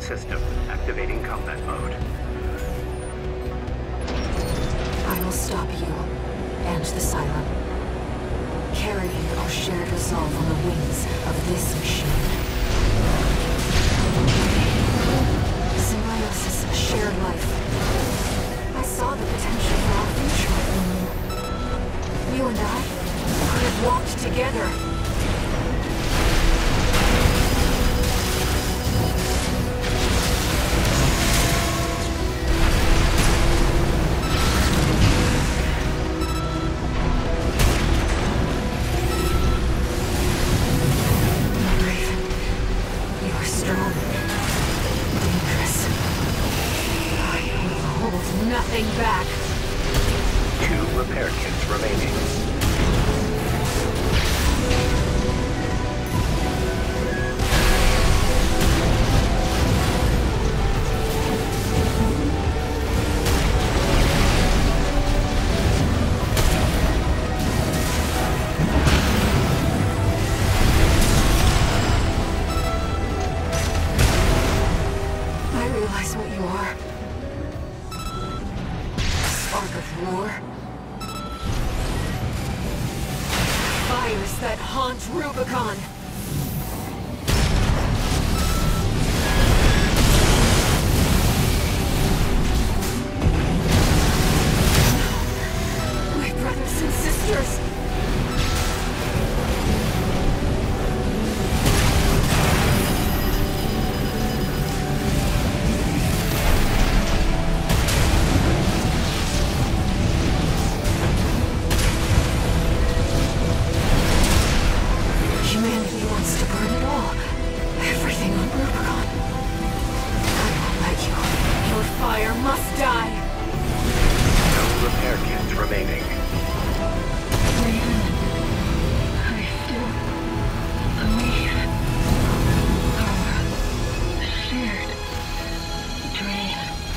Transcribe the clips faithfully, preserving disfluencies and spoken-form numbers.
system. Activating combat mode. I will stop you and the Cylon, carrying our shared resolve on the wings of this machine. Symbiosis, a shared life. I saw the potential for our future with the moon. You and I could have walked together. Nothing back. Two repair kits remaining. I realize what you are. Spark of war. Fires that haunt Rubicon. My brothers and sisters. Humanity wants to burn it all. Everything on Rubicon. I won't let you. Your fire must die. No repair kits remaining. Raven, I still believe our shared dream.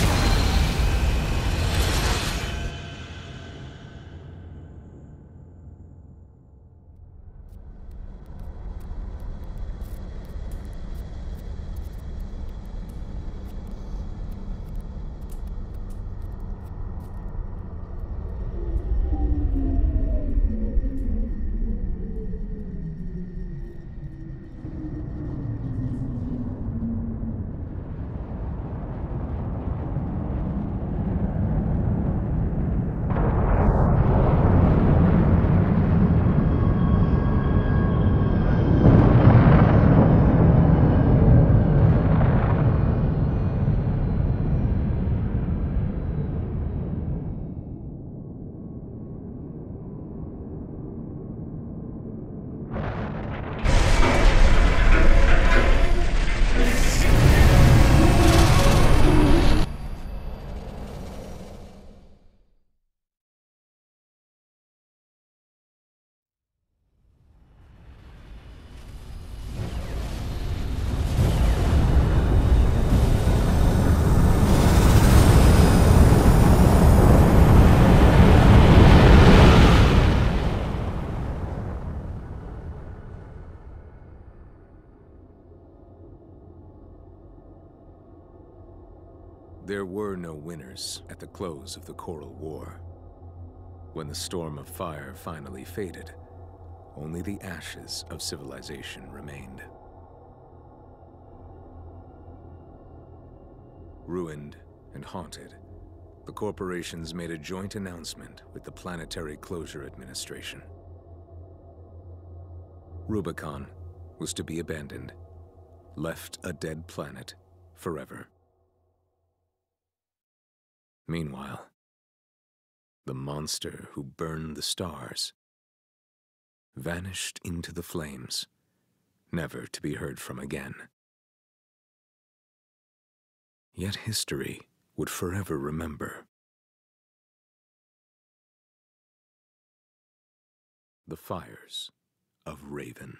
There were no winners at the close of the Coral War. When the storm of fire finally faded, only the ashes of civilization remained. Ruined and haunted, the corporations made a joint announcement with the Planetary Closure Administration. Rubicon was to be abandoned, left a dead planet forever. Meanwhile, the monster who burned the stars vanished into the flames, never to be heard from again. Yet history would forever remember the fires of Raven.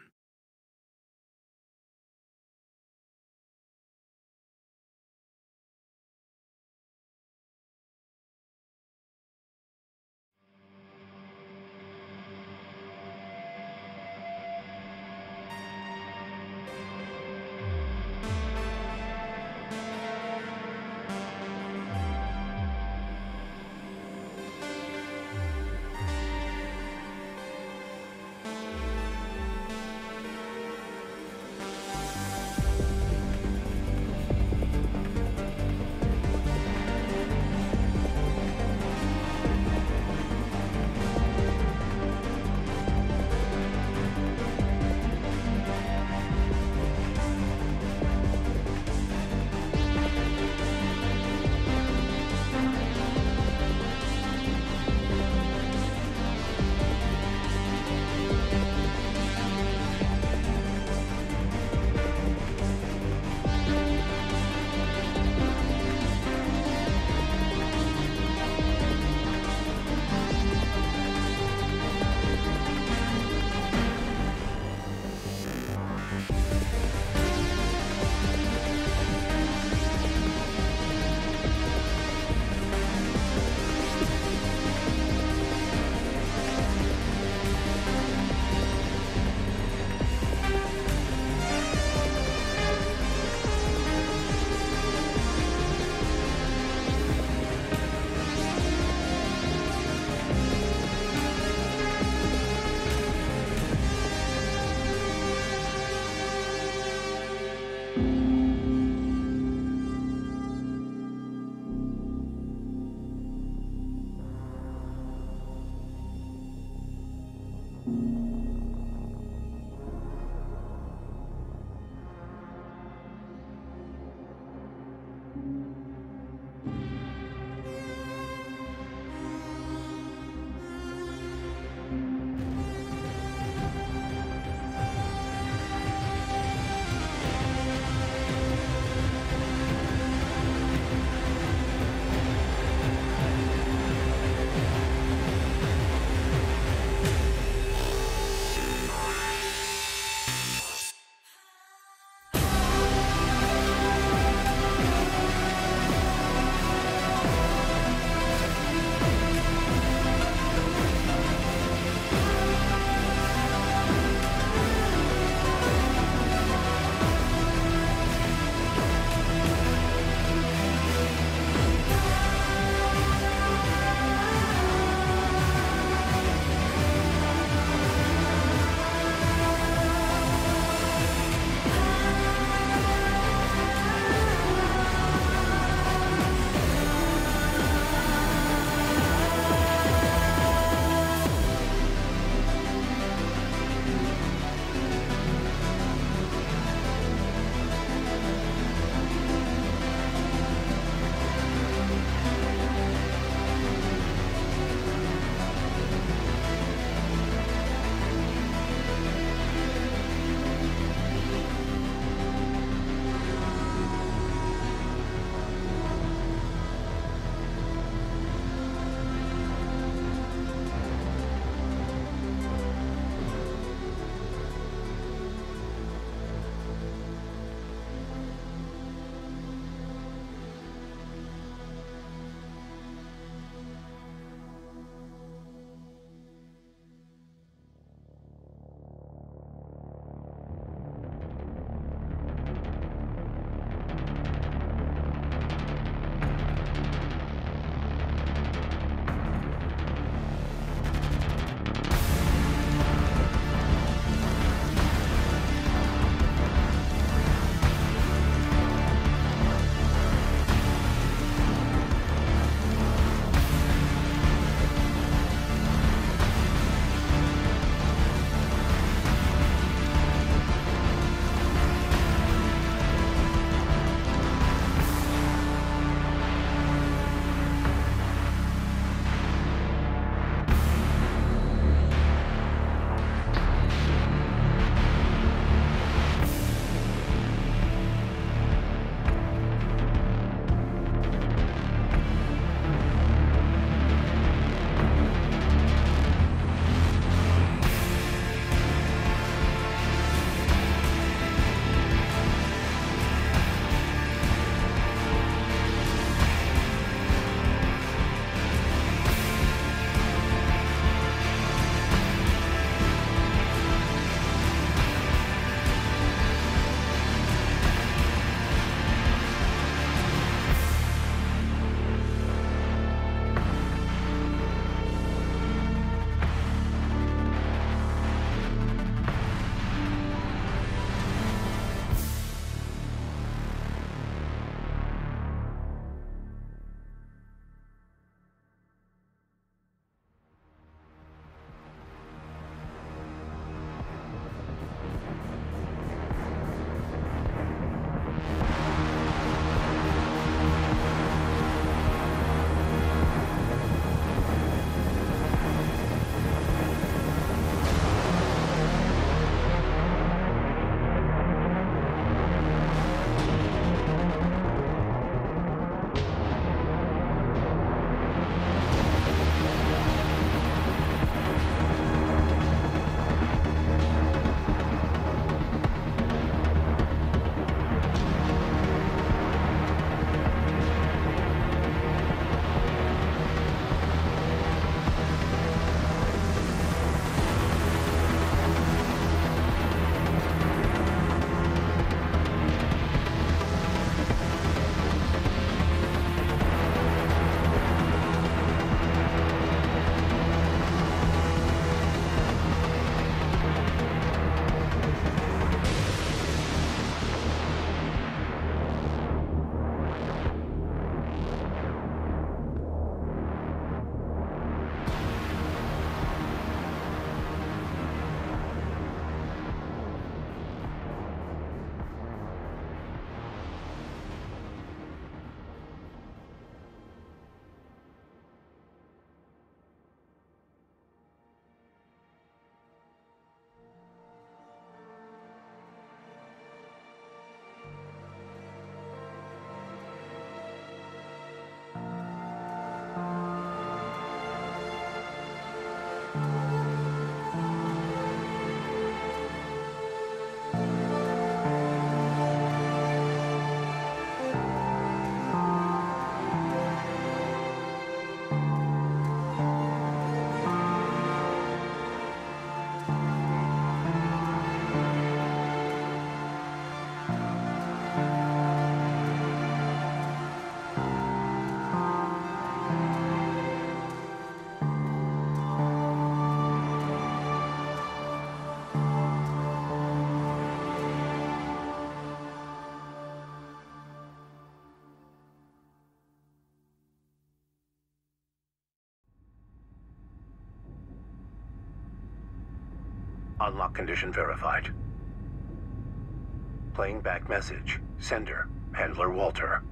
Unlock condition verified. Playing back message. Sender, Handler Walter.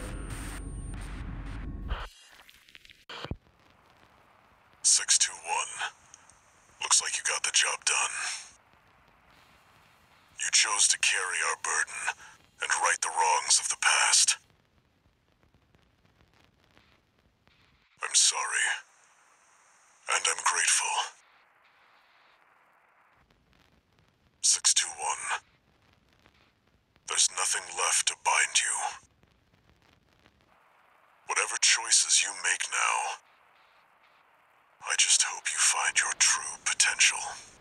six two one. Looks like you got the job done. You chose to carry our burden and right the wrongs of the past. I'm sorry. And I'm grateful. six two one. There's nothing left to bind you. Whatever choices you make now, I just hope you find your true potential.